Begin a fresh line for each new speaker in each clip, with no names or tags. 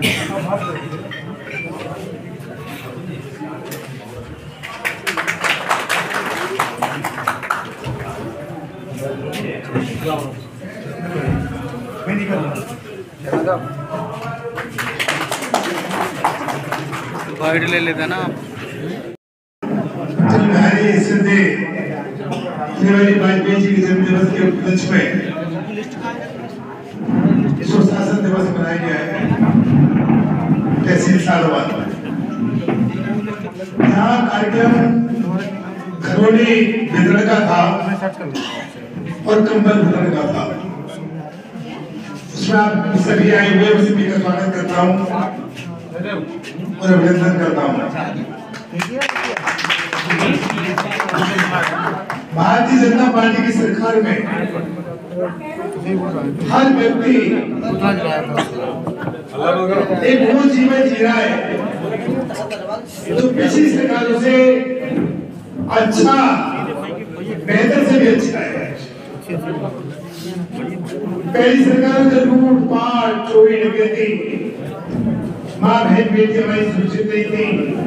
Wide ले लेते ना आप।
वाजपेयी जी के जन्म दिवस के उपलक्ष्य में सुशासन दिवस मनाया गया है तहसील सालोवाल में। यहाँ कार्यक्रम खरोड़ी वितरण का था और कंबल वितरण का था। उसमें आप सभी आए हुए सभी का स्वागत करता हूँ और अभिनंदन करता हूँ। भारतीय जनता पार्टी की सरकार में हर व्यक्ति एक वो जीवन जी रहा है जो पिछली सरकारों से अच्छा, बेहतर से भी अच्छा है। पहली सरकारों से लूट पाट चोरी डकैती, माँ बहन बेटी हमारी सुरक्षित नहीं थी।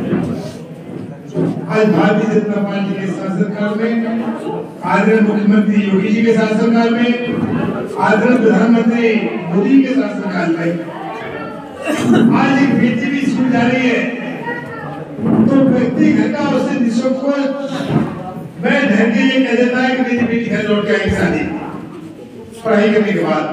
आज भारतीय जनता पार्टी के शासनकाल में, आदरणीय मुख्यमंत्री योगी जी के शासनकाल में, आदरणीय प्रधानमंत्री मोदी के शासनकाल में आज एक बेटी भी स्कूल जा रही है तो व्यक्ति घर का उसे निःसंकोच मैं ढंग के ये कह देता है कि मेरी बेटी घर लौट के आएगी शादी पढ़ाई करने के बाद।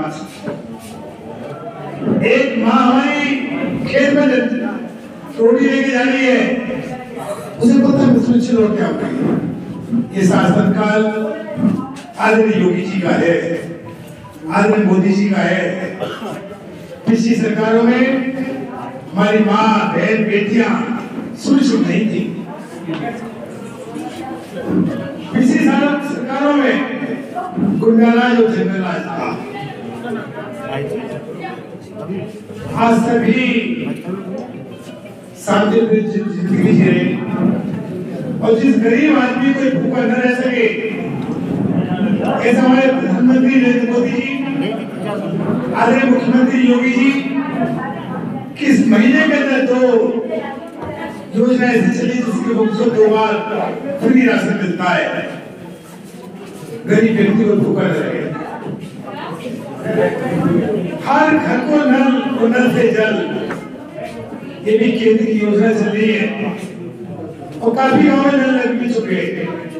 एक माँ हमारी खेत में रोटी लेके जा रही है, उसे पता है सुरक्षित लौट के आऊंगी। ये शासनकाल आदरणीय योगी जी का है, आदरणीय मोदी जी का है। पिछली सरकारों में हमारी माँ बहन बेटियां सुरक्षित नहीं थी। पिछली सरकारों में गुंडाराज और जंगलराज था। आज सभी शांतिपूर्ण जिंदगी जी रहे और जिस गरीब आदमी को भूखा न रह सके, ऐसा हमारे प्रधानमंत्री नरेंद्र मोदी जी, आदरणीय मुख्यमंत्री योगी जी किस महीने के अंदर दो योजना ऐसी चली जिसके मुझको 2 बार फ्री राशन मिलता है, गरीब व्यक्ति को भूखा न रहे। हर घर को नल और नल से जल, ये भी केंद्र की योजना चल रही है और काफी गांव में नल लग भी चुके हैं।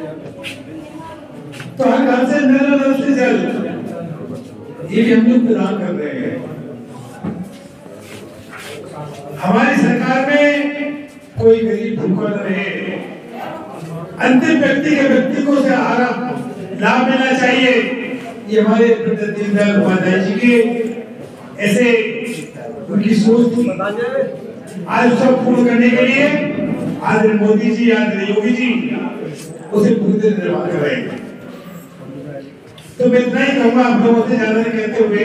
तो हर घर से नल और नल से जल, ये भी हम लोग प्रदान कर रहे हैं। हमारी सरकार में कोई गरीब भूखा न रहे, अंतिम व्यक्ति के व्यक्ति को से लाभ मिलना चाहिए। ये हमारे दीनदयाल उपाध्याय जी के ऐसे उनकी सोच थी। आज सब पूर्ण करने के लिए आदरणीय मोदी जी, आदरणीय योगी जी उसे पूरी तरह निर्वाह कर रहे हैं। तो मैं इतना ही कहूँगा आप लोगों से ज्यादा कहते हुए,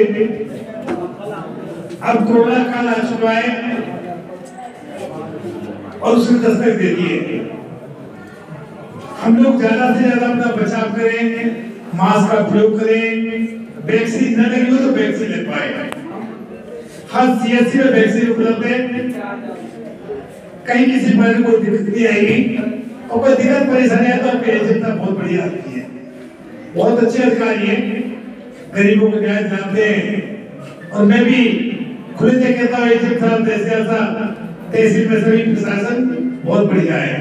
अब कोरोना काल आ चुका है और उसने दस्तक दे दी है। हम लोग ज्यादा से ज्यादा अपना बचाव करें, मास्क का प्रयोग करें, वैक्सीन न लगी हो तो वैक्सीन ले पाए। हर सीएससी में वैक्सीन उपलब्ध है, कहीं किसी मरीज को दिक्कत नहीं आएगी और कोई दिक्कत परेशानी आए तो आपकी एजेंटा बहुत बढ़िया आती है। बहुत अच्छे अधिकारी हैं, गरीबों को न्याय दिलाते हैं और मैं भी खुले से कहता हूँ तहसील में सभी प्रशासन बहुत बढ़िया है।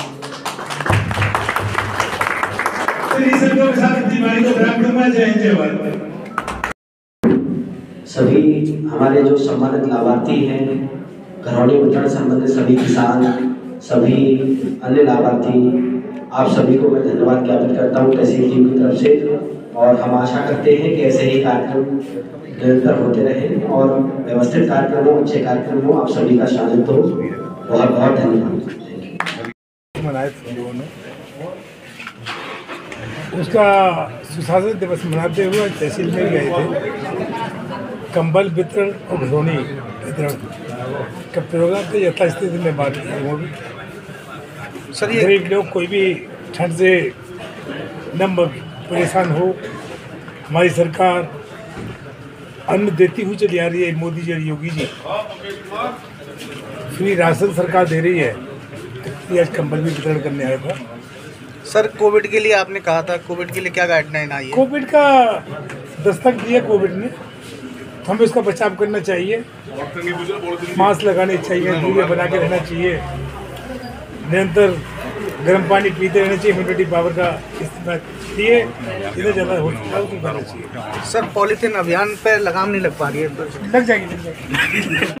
सभी हमारे जो सम्मानित लाभार्थी हैं, घरौनी वितरण संबंधित सभी किसान, सभी अन्य लाभार्थी, आप सभी को मैं धन्यवाद ज्ञापित करता हूं तहसील टीम की तरफ से। और हम आशा करते हैं कि ऐसे ही कार्यक्रम निरंतर होते रहें और व्यवस्थित कार्यक्रम हो, अच्छे कार्यक्रम हो, आप सभी का स्वागत हो। बहुत बहुत धन्यवाद।
उसका सुशासन दिवस मनाते हुए तहसील में गए थे। कंबल वितरण और घरौनी वितरण का प्रोग्राम तो यथास्थिति में बात की। सर, गरीब लोग कोई भी ठंड से न परेशान हो, हमारी सरकार अन्न देती हुई चली आ रही है मोदी जी और योगी जी। फ्री राशन सरकार दे रही है, तो आज कंबल भी वितरण करने आया था।
सर कोविड के लिए आपने कहा था, कोविड के लिए क्या गाइडलाइन आई है?
कोविड का दस्तक दिया कोविड ने, तो हमें इसका बचाव करना चाहिए। मास्क लगाने चाहिए, दूरी बना के रहना चाहिए, निरंतर गर्म पानी पीते रहना चाहिए, इम्यूनिटी पावर का इस्तेमाल किए, जितना ज़्यादा हो सकता है उतना करना चाहिए।
सर पॉलीथीन अभियान पे लगाम नहीं लग पा रही है?
लग जाएगी।